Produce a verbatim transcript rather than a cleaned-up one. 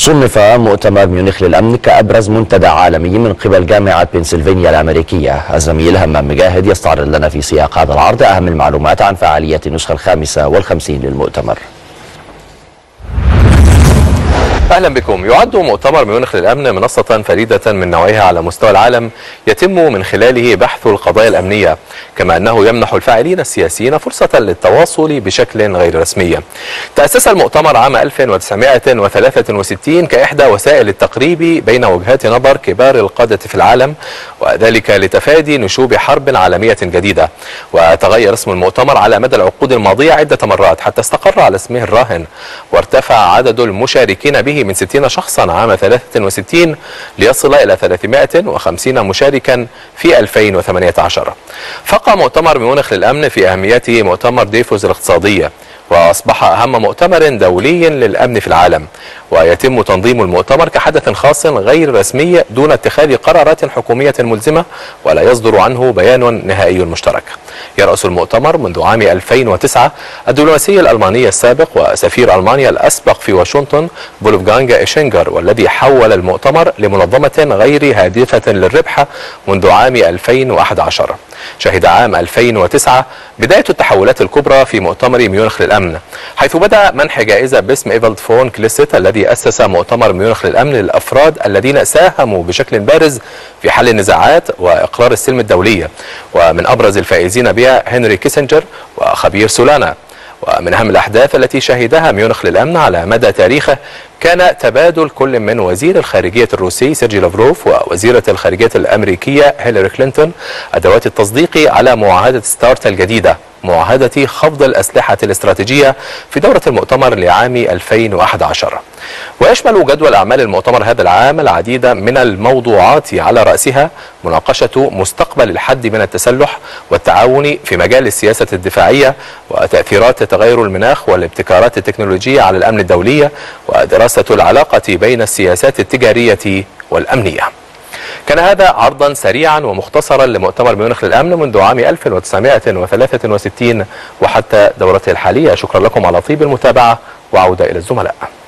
صنف مؤتمر ميونخ للأمن كأبرز منتدى عالمي من قبل جامعة بنسلفانيا الأمريكية. الزميل همام مجاهد يستعرض لنا في سياق هذا العرض أهم المعلومات عن فعالية النسخة الخامسة والخمسين للمؤتمر. أهلا بكم. يعد مؤتمر ميونخ للأمن منصة فريدة من نوعها على مستوى العالم يتم من خلاله بحث القضايا الأمنية، كما أنه يمنح الفاعلين السياسيين فرصة للتواصل بشكل غير رسمي. تأسس المؤتمر عام ألف وتسعمائة وثلاثة وستين كإحدى وسائل التقريب بين وجهات نظر كبار القادة في العالم، وذلك لتفادي نشوب حرب عالمية جديدة. وتغير اسم المؤتمر على مدى العقود الماضية عدة مرات حتى استقر على اسمه الراهن، وارتفع عدد المشاركين به من ستين شخصا عام ثلاثة وستين ليصل إلى ثلاثمائة وخمسين مشاركا في ألفين وثمانية عشر. فقع مؤتمر ميونخ للأمن في أهميته مؤتمر ديفوز الاقتصادية، وأصبح أهم مؤتمر دولي للأمن في العالم، ويتم تنظيم المؤتمر كحدث خاص غير رسمي دون اتخاذ قرارات حكومية ملزمة، ولا يصدر عنه بيان نهائي مشترك. يرأس المؤتمر منذ عام ألفين وتسعة الدبلوماسي الألماني السابق وسفير ألمانيا الأسبق في واشنطن فولفغانغ إيشينغر، والذي حول المؤتمر لمنظمة غير هادفة للربح منذ عام ألفين وأحد عشر. شهد عام ألفين وتسعة بداية التحولات الكبرى في مؤتمر ميونخ للأمن، حيث بدأ منح جائزة باسم إيفالد فون كليست الذي أسس مؤتمر ميونخ للأمن للأفراد الذين ساهموا بشكل بارز في حل النزاعات وإقرار السلم الدولية، ومن أبرز الفائزين بها هنري كيسنجر وخبير سولانا. ومن أهم الأحداث التي شهدها ميونخ للأمن على مدى تاريخه كان تبادل كل من وزير الخارجية الروسي سيرجي لافروف ووزيرة الخارجية الأمريكية هيلاري كلينتون أدوات التصديق على معاهدة ستارت الجديدة، معاهدة خفض الأسلحة الاستراتيجية، في دورة المؤتمر لعام ألفين وأحد عشر. ويشمل جدول أعمال المؤتمر هذا العام العديد من الموضوعات، على رأسها مناقشة مستقبل الحد من التسلح والتعاون في مجال السياسة الدفاعية وتأثيرات تغير المناخ والابتكارات التكنولوجية على الأمن الدولي، ودراسة العلاقة بين السياسات التجارية والأمنية. كان هذا عرضا سريعا ومختصرا لمؤتمر ميونخ للأمن منذ عام ألف وتسعمائة وثلاثة وستين وحتى دورته الحالية. شكرا لكم على طيب المتابعة، وعودة إلى الزملاء.